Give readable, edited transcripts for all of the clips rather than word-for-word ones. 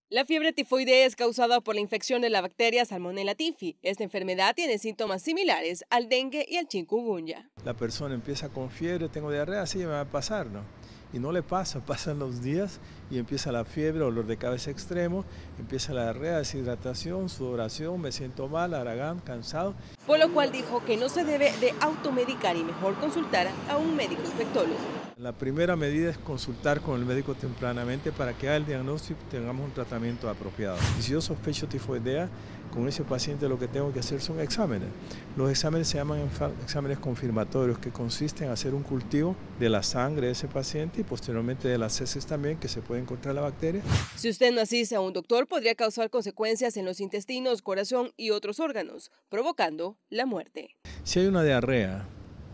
La fiebre tifoidea es causada por la infección de la bacteria Salmonella typhi. Esta enfermedad tiene síntomas similares al dengue y al chikungunya. La persona empieza con fiebre, tengo diarrea, sí, me va a pasar, ¿no? Y no le pasa, pasan los días y empieza la fiebre, dolor de cabeza extremo, empieza la diarrea, deshidratación, sudoración, me siento mal, haragán, cansado. Por lo cual dijo que no se debe de automedicar y mejor consultar a un médico infectólogo. La primera medida es consultar con el médico tempranamente para que haga el diagnóstico y tengamos un tratamiento apropiado. Y si yo sospecho tifoidea, con ese paciente lo que tengo que hacer son exámenes. Los exámenes se llaman exámenes confirmatorios, que consisten en hacer un cultivo de la sangre de ese paciente y posteriormente de las heces también, que se puede encontrar la bacteria. Si usted no asiste a un doctor, podría causar consecuencias en los intestinos, corazón y otros órganos, provocando la muerte. Si hay una diarrea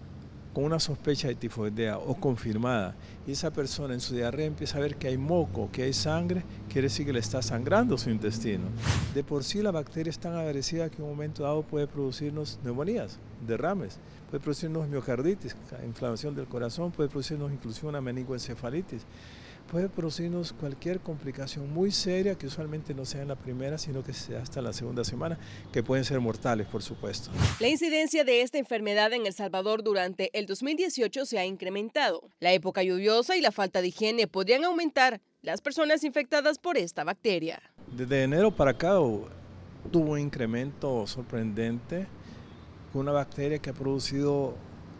con una sospecha de tifoidea o confirmada, y esa persona en su diarrea empieza a ver que hay moco, que hay sangre, quiere decir que le está sangrando su intestino. De por sí la bacteria es tan agresiva que en un momento dado puede producirnos neumonías, derrames, puede producirnos miocarditis, inflamación del corazón, puede producirnos inclusive una meningoencefalitis. Puede producirnos cualquier complicación muy seria que usualmente no sea en la primera, sino que sea hasta la segunda semana, que pueden ser mortales, por supuesto. La incidencia de esta enfermedad en El Salvador durante el 2018 se ha incrementado. La época lluviosa y la falta de higiene podrían aumentar las personas infectadas por esta bacteria. Desde enero para acá tuvo un incremento sorprendente con una bacteria que ha producido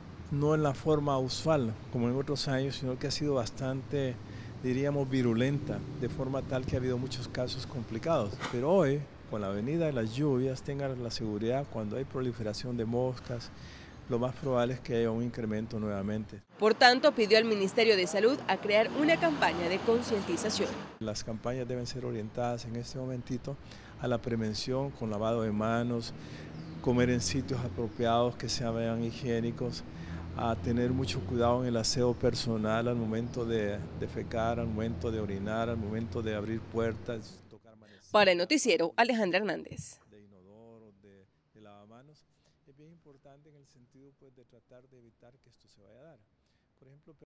no en la forma usual como en otros años, sino que ha sido bastante, diríamos, virulenta, de forma tal que ha habido muchos casos complicados. Pero hoy, con la venida de las lluvias, tengan la seguridad, cuando hay proliferación de moscas, lo más probable es que haya un incremento nuevamente. Por tanto, pidió al Ministerio de Salud a crear una campaña de concientización. Las campañas deben ser orientadas en este momentito a la prevención con lavado de manos, comer en sitios apropiados que sean higiénicos, a tener mucho cuidado en el aseo personal al momento de defecar, al momento de orinar, al momento de abrir puertas, tocar manecillas. Para el noticiero, Alejandra Hernández. De inodoro, de lavamanos, es bien importante en el sentido pues, de tratar de evitar que esto se vaya a dar. Por ejemplo,